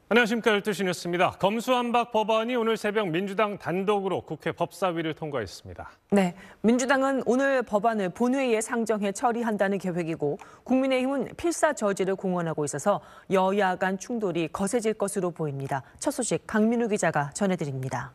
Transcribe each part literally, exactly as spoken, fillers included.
안녕하십니까. 열두 시 뉴스입니다. 검수완박 법안이 오늘 새벽 민주당 단독으로 국회 법사위를 통과했습니다. 네, 민주당은 오늘 법안을 본회의에 상정해 처리한다는 계획이고 국민의힘은 필사저지를 공언하고 있어서 여야 간 충돌이 거세질 것으로 보입니다. 첫 소식 강민우 기자가 전해드립니다.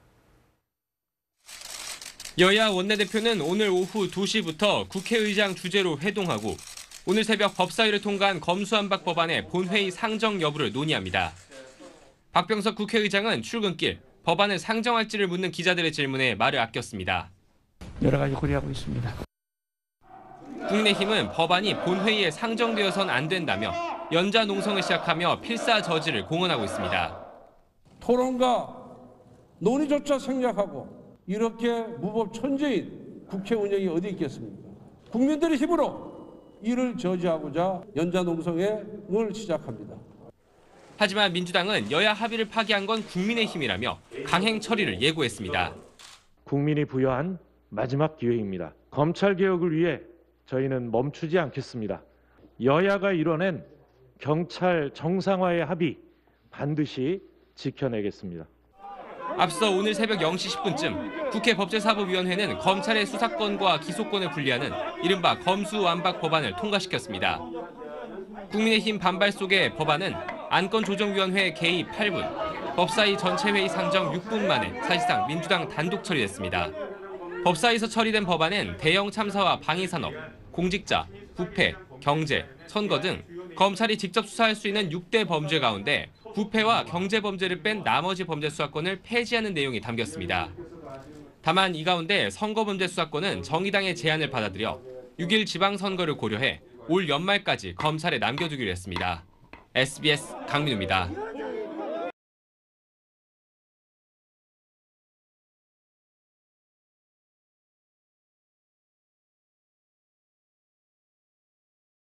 여야 원내대표는 오늘 오후 두 시부터 국회의장 주재로 회동하고 오늘 새벽 법사위를 통과한 검수완박 법안의 본회의 상정 여부를 논의합니다. 박병석 국회의장은 출근길 법안을 상정할지를 묻는 기자들의 질문에 말을 아꼈습니다. 여러 가지 고려하고 있습니다. 국민의힘은 법안이 본회의에 상정되어선 안 된다며 연좌 농성을 시작하며 필사저지를 공언하고 있습니다. 토론과 논의조차 생략하고 이렇게 무법천지인 국회 운영이 어디 있겠습니까? 국민들의 힘으로 이를 저지하고자 연좌 농성을 시작합니다. 하지만 민주당은 여야 합의를 파기한 건 국민의힘이라며 강행 처리를 예고했습니다. 국민이 부여한 마지막 기회입니다. 검찰개혁을 위해 저희는 멈추지 않겠습니다. 여야가 이뤄낸 경찰 정상화의 합의 반드시 지켜내겠습니다. 앞서 오늘 새벽 영 시 십 분쯤 국회 법제사법위원회는 검찰의 수사권과 기소권을 분리하는 이른바 검수완박 법안을 통과시켰습니다. 국민의힘 반발 속에 법안은 안건조정위원회 개의 팔 분, 법사위 전체 회의 상정 육 분 만에 사실상 민주당 단독 처리됐습니다. 법사위에서 처리된 법안은 대형 참사와 방위산업, 공직자, 부패, 경제, 선거 등 검찰이 직접 수사할 수 있는 육 대 범죄 가운데 부패와 경제범죄를 뺀 나머지 범죄 수사권을 폐지하는 내용이 담겼습니다. 다만 이 가운데 선거범죄 수사권은 정의당의 제안을 받아들여 육 일 지방선거를 고려해 올 연말까지 검찰에 남겨두기로 했습니다. 에스비에스 강민우입니다.